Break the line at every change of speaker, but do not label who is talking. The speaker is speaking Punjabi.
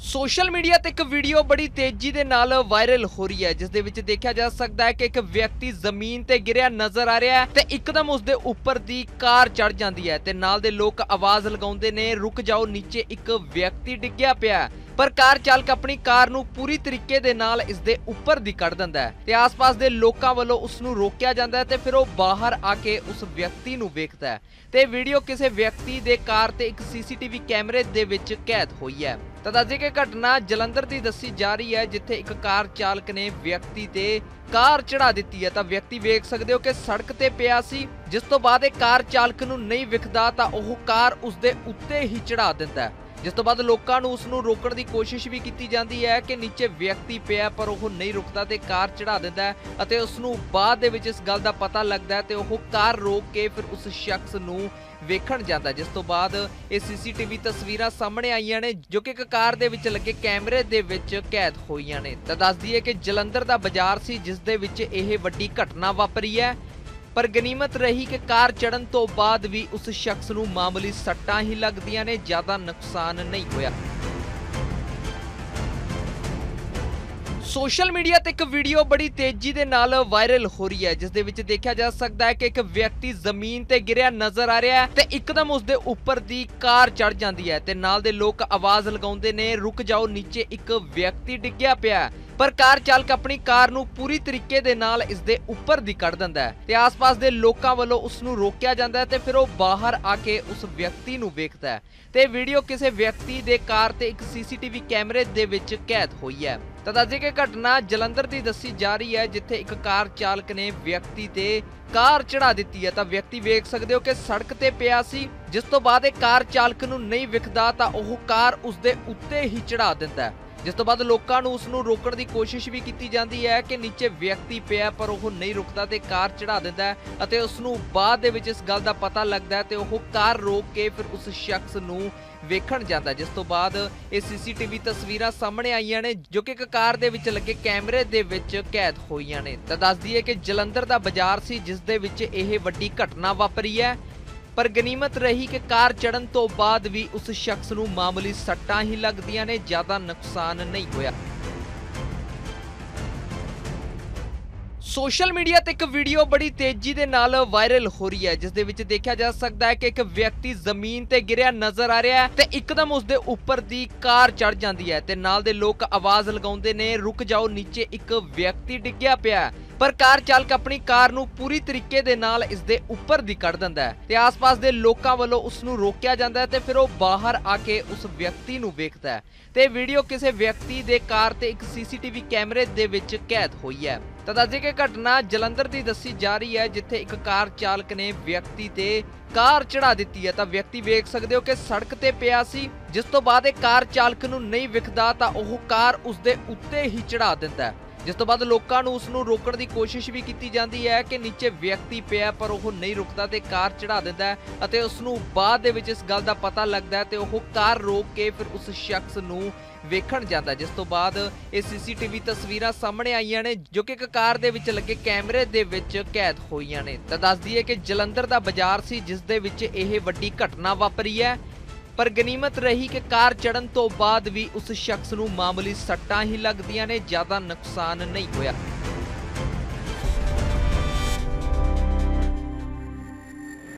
सोशल मीडिया ते एक वीडियो बड़ी तेजी दे नाल वायरल हो रही है, जिस दे विच देखा जा सकता है कि एक व्यक्ति जमीन ते गिरिया नजर आ रहा है ते एकदम उसदे उपर दी कार चढ़ जाती है ते नाल दे लोग आवाज लगाउंदे ने, रुक जाओ, नीचे एक व्यक्ति डिग्या पिया है। पर कार चालक अपनी कार नूं पूरी तरीके दे नाल इस दे उपर दी कढ़ दिंदा है ते आस-पास दे लोकां वल्लों उस नूं रोकिया जांदा है ते फिर वो बाहर आके उस व्यक्ति नूं वेखदा है ते वीडियो किसी व्यक्ति दे कार ते एक सीसीटीवी कैमरे दे विच कैद होई है। ਤਾਂ ਦੱਸਦੇ कि घटना जलंधर ਦੀ ਦੱਸੀ ਜਾ ਰਹੀ ਹੈ, ਜਿੱਥੇ ਇੱਕ ਕਾਰ ਚਾਲਕ ਨੇ ਵਿਅਕਤੀ ਤੇ ਕਾਰ ਚੜਾ ਦਿੱਤੀ ਹੈ ਤਾਂ ਵਿਅਕਤੀ ਵੇਖ ਸਕਦੇ ਹੋ ਕਿ ਸੜਕ ਤੇ ਪਿਆ ਸੀ, ਜਿਸ ਤੋਂ ਬਾਅਦ ਇਹ ਕਾਰ ਚਾਲਕ ਨੂੰ ਨਹੀਂ ਵਿਖਦਾ ਤਾਂ ਉਹ ਕਾਰ ਉਸ ਦੇ ਉੱਤੇ ਹੀ ਚੜਾ ਦਿੰਦਾ ਹੈ, ਜਿਸ ਤੋਂ ਬਾਅਦ ਲੋਕਾਂ ਨੂੰ ਉਸ ਨੂੰ ਰੋਕਣ ਦੀ ਕੋਸ਼ਿਸ਼ ਵੀ ਕੀਤੀ ਜਾਂਦੀ ਹੈ ਕਿ ਨੀਚੇ ਵਿਅਕਤੀ ਪਿਆ, ਪਰ ਉਹ ਨਹੀਂ ਰੁਕਦਾ ਤੇ ਕਾਰ ਚੜਾ ਦਿੰਦਾ ਹੈ ਅਤੇ ਉਸ ਨੂੰ ਬਾਅਦ ਦੇ ਵਿੱਚ ਇਸ ਗੱਲ ਦਾ ਪਤਾ ਲੱਗਦਾ ਹੈ ਤੇ ਉਹ ਕਾਰ ਰੋਕ ਕੇ ਫਿਰ ਉਸ ਸ਼ਖਸ ਨੂੰ ਵੇਖਣ ਜਾਂਦਾ, ਜਿਸ ਤੋਂ ਬਾਅਦ ਇਹ ਸੀਸੀਟੀਵੀ ਤਸਵੀਰਾਂ ਸਾਹਮਣੇ ਆਈਆਂ ਨੇ ਜੋ ਕਿ ਇੱਕ ਕਾਰ ਦੇ ਵਿੱਚ ਲੱਗੇ ਕੈਮਰੇ ਦੇ ਵਿੱਚ ਕੈਦ ਹੋਈਆਂ ਨੇ। ਤਾਂ ਦੱਸ ਦਈਏ ਕਿ ਜਲੰਧਰ ਦਾ ਬਾਜ਼ਾਰ ਸੀ ਜਿਸ ਦੇ ਵਿੱਚ ਇਹ ਵੱਡੀ ਘਟਨਾ ਵਾਪਰੀ ਹੈ, ਪਰ ਗਨੀਮਤ ਰਹੀ ਕਿ ਕਾਰ ਚੜਨ ਤੋਂ ਬਾਅਦ ਵੀ ਉਸ ਸ਼ਖਸ ਨੂੰ ਮਾਮੂਲੀ ਸੱਟਾਂ ਹੀ ਲੱਗਦੀਆਂ ਨੇ, ਜ਼ਿਆਦਾ ਨੁਕਸਾਨ ਨਹੀਂ ਹੋਇਆ। सोशल मीडिया ते एक वीडियो बड़ी तेजी दे नाल वायरल हो रही है, जिस दे विच देखा जा सकता है कि एक व्यक्ति जमीन ते गिरिया नजर आ रहा है ते एकदम उसदे उपर दी कार चढ़ जाती है ते नाल दे लोग आवाज लगाउंदे ने, रुक जाओ, नीचे एक व्यक्ति डिग्या पिया है। पर कार चालक अपनी कार नूं पूरी तरीके दे नाल इस दे उपर दी कढ़ दिंदा है ते आस-पास दे लोकां वल्लों उस नूं रोकिया जांदा है ते फिर वो बाहर आके उस व्यक्ति नूं वेखदा है ते वीडियो किसी व्यक्ति दे कार ते एक सीसीटीवी कैमरे दे विच कैद होई है। ਤਾਂ ਦੱਸਦੇ ਕਿ ਘਟਨਾ ਜਲੰਧਰ ਦੀ ਦੱਸੀ ਜਾ ਰਹੀ ਹੈ, ਜਿੱਥੇ ਇੱਕ ਕਾਰ ਚਾਲਕ ਨੇ ਵਿਅਕਤੀ ਤੇ ਕਾਰ ਚੜਾ ਦਿੱਤੀ ਹੈ ਤਾਂ ਵਿਅਕਤੀ ਵੇਖ ਸਕਦੇ ਹੋ ਕਿ ਸੜਕ ਤੇ ਪਿਆ ਸੀ, ਜਿਸ ਤੋਂ ਬਾਅਦ ਇਹ ਕਾਰ ਚਾਲਕ ਨੂੰ ਨਹੀਂ ਵਿਖਦਾ ਤਾਂ ਉਹ ਕਾਰ ਉਸ ਦੇ ਉੱਤੇ ਹੀ ਚੜਾ ਦਿੰਦਾ ਹੈ, ਜਿਸ ਤੋਂ ਬਾਅਦ ਲੋਕਾਂ ਨੂੰ ਉਸ ਨੂੰ ਰੋਕਣ ਦੀ ਕੋਸ਼ਿਸ਼ ਵੀ ਕੀਤੀ ਜਾਂਦੀ ਹੈ ਕਿ ਨੀਚੇ ਵਿਅਕਤੀ ਪਿਆ, ਪਰ ਉਹ ਨਹੀਂ ਰੁਕਦਾ ਤੇ ਕਾਰ ਚੜਾ ਦਿੰਦਾ ਹੈ ਅਤੇ ਉਸ ਨੂੰ ਬਾਅਦ ਦੇ ਵਿੱਚ ਇਸ ਗੱਲ ਦਾ ਪਤਾ ਲੱਗਦਾ ਹੈ ਤੇ ਉਹ ਕਾਰ ਰੋਕ ਕੇ ਫਿਰ ਉਸ ਸ਼ਖਸ ਨੂੰ ਵੇਖਣ ਜਾਂਦਾ, ਜਿਸ ਤੋਂ ਬਾਅਦ ਇਹ ਸੀਸੀਟੀਵੀ ਤਸਵੀਰਾਂ ਸਾਹਮਣੇ ਆਈਆਂ ਨੇ ਜੋ ਕਿ ਇੱਕ ਕਾਰ ਦੇ ਵਿੱਚ ਲੱਗੇ ਕੈਮਰੇ ਦੇ ਵਿੱਚ ਕੈਦ ਹੋਈਆਂ ਨੇ। ਤਾਂ ਦੱਸ ਦਈਏ ਕਿ ਜਲੰਧਰ ਦਾ ਬਾਜ਼ਾਰ ਸੀ ਜਿਸ ਦੇ ਵਿੱਚ ਇਹ ਵੱਡੀ ਘਟਨਾ ਵਾਪਰੀ ਹੈ, ਪਰ ਗਨੀਮਤ ਰਹੀ ਕਿ ਕਾਰ ਚੜਨ ਤੋਂ ਬਾਅਦ ਵੀ ਉਸ ਸ਼ਖਸ ਨੂੰ ਮਾਮੂਲੀ ਸੱਟਾਂ ਹੀ ਲੱਗਦੀਆਂ ਨੇ, ਜ਼ਿਆਦਾ ਨੁਕਸਾਨ ਨਹੀਂ ਹੋਇਆ। सोशल मीडिया ते एक वीडियो बड़ी तेजी दे नाल वायरल हो रही है, जिस दे विच देखा जा सकता है कि एक व्यक्ति जमीन ते गिरिया नजर आ रहा है ते एकदम उसदे उपर दी कार चढ़ जाती है ते नाल दे लोग आवाज लगाउंदे ने, रुक जाओ, नीचे एक व्यक्ति डिग्या पिया है। पर कार चालक अपनी कार नूं पूरी तरीके दे नाल इस दे उपर दी कढ़ दिंदा है ते आस-पास दे लोकां वल्लों उस नूं रोकिया जांदा है ते फिर वो बाहर आके उस व्यक्ति नूं वेखदा है ते वीडियो किसी व्यक्ति दे कार ते एक सीसीटीवी कैमरे दे विच कैद होई है। ਤਾਂ ਦੱਸਦੇ ਕਿ ਘਟਨਾ ਜਲੰਧਰ ਦੀ ਦੱਸੀ ਜਾ ਰਹੀ ਹੈ, ਜਿੱਥੇ ਇੱਕ ਕਾਰ ਚਾਲਕ ਨੇ ਵਿਅਕਤੀ ਤੇ ਕਾਰ ਚੜਾ ਦਿੱਤੀ ਹੈ ਤਾਂ ਵਿਅਕਤੀ ਵੇਖ ਸਕਦੇ ਹੋ ਕਿ ਸੜਕ ਤੇ ਪਿਆ ਸੀ, ਜਿਸ ਤੋਂ ਬਾਅਦ ਇਹ ਕਾਰ ਚਾਲਕ ਨੂੰ ਨਹੀਂ ਵਿਖਦਾ ਤਾਂ ਉਹ ਕਾਰ ਉਸ ਦੇ ਉੱਤੇ ਹੀ ਚੜਾ ਦਿੰਦਾ ਹੈ, ਜਿਸ ਤੋਂ ਬਾਅਦ ਲੋਕਾਂ ਨੂੰ ਉਸ ਨੂੰ ਰੋਕਣ ਦੀ ਕੋਸ਼ਿਸ਼ ਵੀ ਕੀਤੀ ਜਾਂਦੀ ਹੈ ਕਿ ਨੀਚੇ ਵਿਅਕਤੀ ਪਿਆ, ਪਰ ਉਹ ਨਹੀਂ ਰੁਕਦਾ ਤੇ ਕਾਰ ਚੜਾ ਦਿੰਦਾ ਹੈ ਅਤੇ ਉਸ ਨੂੰ ਬਾਅਦ ਦੇ ਵਿੱਚ ਇਸ ਗੱਲ ਦਾ ਪਤਾ ਲੱਗਦਾ ਹੈ ਤੇ ਉਹ ਕਾਰ ਰੋਕ ਕੇ ਫਿਰ ਉਸ ਸ਼ਖਸ ਨੂੰ ਵੇਖਣ ਜਾਂਦਾ, ਜਿਸ ਤੋਂ ਬਾਅਦ ਇਹ ਸੀਸੀਟੀਵੀ ਤਸਵੀਰਾਂ ਸਾਹਮਣੇ ਆਈਆਂ ਨੇ ਜੋ ਕਿ ਇੱਕ ਕਾਰ ਦੇ ਵਿੱਚ ਲੱਗੇ ਕੈਮਰੇ ਦੇ ਵਿੱਚ ਕੈਦ ਹੋਈਆਂ ਨੇ। ਤਾਂ ਦੱਸ ਦਈਏ ਕਿ ਜਲੰਧਰ ਦਾ ਬਾਜ਼ਾਰ ਸੀ ਜਿਸ ਦੇ ਵਿੱਚ ਇਹ ਵੱਡੀ ਘਟਨਾ ਵਾਪਰੀ ਹੈ, ਪਰ ਗਨੀਮਤ ਰਹੀ ਕਿ ਕਾਰ ਚੜਨ ਤੋਂ ਬਾਅਦ ਵੀ ਉਸ ਸ਼ਖਸ ਨੂੰ ਮਾਮੂਲੀ ਸੱਟਾਂ ਹੀ ਲੱਗਦੀਆਂ ਨੇ, ਜ਼ਿਆਦਾ ਨੁਕਸਾਨ ਨਹੀਂ ਹੋਇਆ।